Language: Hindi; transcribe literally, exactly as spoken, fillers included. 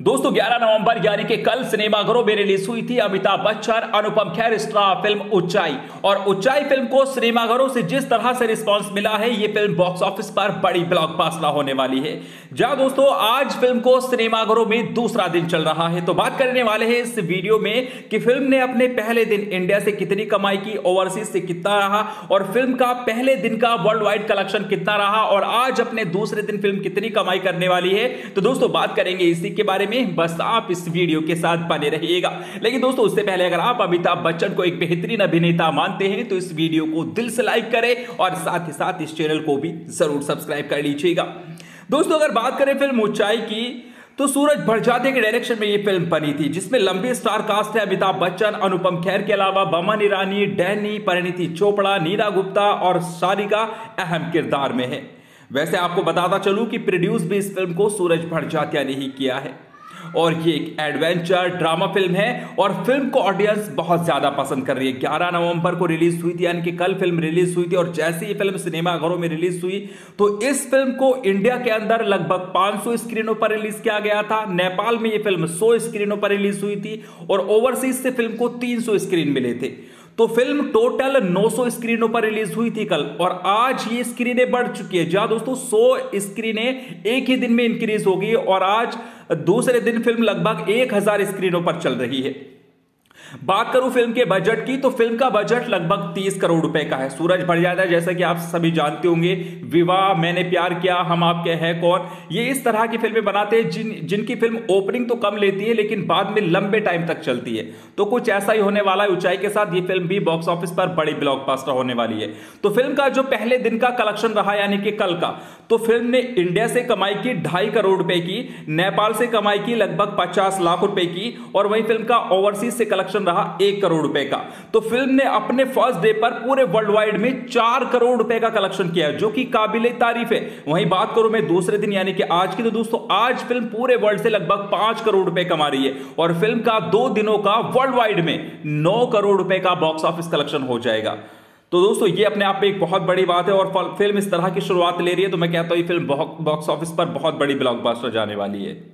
दोस्तों ग्यारह नवंबर यानी कि कल सिनेमाघरों में रिलीज हुई थी अमिताभ बच्चन अनुपम खेर स्टार फिल्म ऊंचाई। और ऊंचाई फिल्म को सिनेमाघरों से जिस तरह से रिस्पांस मिला है, ये फिल्म बॉक्स ऑफिस पर बड़ी ब्लॉकबस्टर होने वाली है। जहां दोस्तों आज फिल्म को सिनेमाघरों में दूसरा दिन चल रहा है, तो बात करने वाले हैं इस वीडियो में कि फिल्म ने अपने पहले दिन इंडिया से कितनी कमाई की, ओवरसीज से कितना रहा, और फिल्म का पहले दिन का वर्ल्ड वाइड कलेक्शन कितना रहा, और आज अपने दूसरे दिन फिल्म कितनी कमाई करने वाली है। तो दोस्तों बात करेंगे इसी के बारे में, बस आप इस वीडियो के साथ बने रहिएगा। लेकिन दोस्तों उससे पहले अगर आप अमिताभ बच्चन को एक बेहतरीन अभिनेता मानते हैं तो इस वीडियो को दिल से लाइक करें और साथ ही साथ इस चैनल को भी जरूर सब्सक्राइब कर लीजिएगा। दोस्तों अगर बात करें फिल्म ऊंचाई की, तो सूरज भरजाते के डायरेक्शन में यह फिल्म बनी थी, जिसमें लंबी स्टार कास्ट है। अमिताभ बच्चन, अनुपम खेर के अलावा बमन ईरानी, डैनी, परिणीति चोपड़ा, नीरा गुप्ता और सारिका अहम किरदार में है। वैसे आपको बताता चलूं कि प्रोड्यूस भी इस फिल्म को सूरज भरजातिया ने ही किया है, और ये एक एडवेंचर ड्रामा फिल्म है और फिल्म को ऑडियंस बहुत ज्यादा पसंद कर रही है। ग्यारह नवंबर को रिलीज हुई थी, यानी कि कल फिल्म रिलीज हुई थी, और जैसे ही फिल्म सिनेमाघरों में रिलीज हुई तो इस फिल्म को इंडिया के अंदर लगभग पाँच सौ स्क्रीनों पर रिलीज किया गया था। नेपाल में ये फिल्म सौ स्क्रीनों पर रिलीज हुई थी और ओवरसीज से फिल्म को तीन सौ स्क्रीन मिले थे। तो फिल्म टोटल नौ सौ स्क्रीनों पर रिलीज हुई थी कल, और आज ये स्क्रीनें बढ़ चुकी है। जहां दोस्तों सौ स्क्रीनें एक ही दिन में इंक्रीज हो गई और आज दूसरे दिन फिल्म लगभग एक हज़ार स्क्रीनों पर चल रही है। बात करूं फिल्म के बजट की, तो फिल्म का बजट लगभग तीस करोड़ रुपए का है। सूरज भरजातिया जैसा कि आप सभी जानते होंगे, विवाह, मैंने प्यार किया, हम आपके हैं कौन, ये इस तरह की फिल्में बनाते हैं जिन जिनकी फिल्म ओपनिंग तो कम लेती है लेकिन बाद में लंबे टाइम तक चलती है। तो कुछ ऐसा ही होने वाला है ऊंचाई के साथ। ये फिल्म भी बॉक्स ऑफिस पर बड़ी ब्लॉकबस्टर होने वाली है। तो फिल्म का जो पहले दिन का कलेक्शन रहा, यानी कि कल का, तो फिल्म ने इंडिया से कमाई की ढाई करोड़ रुपए की, नेपाल से कमाई की लगभग पचास लाख रुपए की, और वही फिल्म का ओवरसीज से कलेक्शन रहा एक करोड़ रुपए का। तो फिल्म ने अपने फर्स्ट डे पर पूरे वर्ल्ड वाइड में चार करोड़ रुपए का कलेक्शन किया है, जो कि काबिले तारीफ है। वहीं बात करूं मैं दूसरे दिन यानी कि आज की, तो दोस्तों आज फिल्म पूरे वर्ल्ड से लगभग पांच करोड़ रुपए कमा रही है, और फिल्म का दो दिनों का वर्ल्ड वाइड में नौ करोड़ रुपए का बॉक्स ऑफिस कलेक्शन हो जाएगा। तो दोस्तों ये अपने आप में एक बहुत बड़ी बात है, और फिल्म इस तरह की शुरुआत ले रही है, तो मैं कहता हूं ये फिल्म बॉक्स ऑफिस पर बहुत बड़ी ब्लॉकबस्टर जाने वाली है।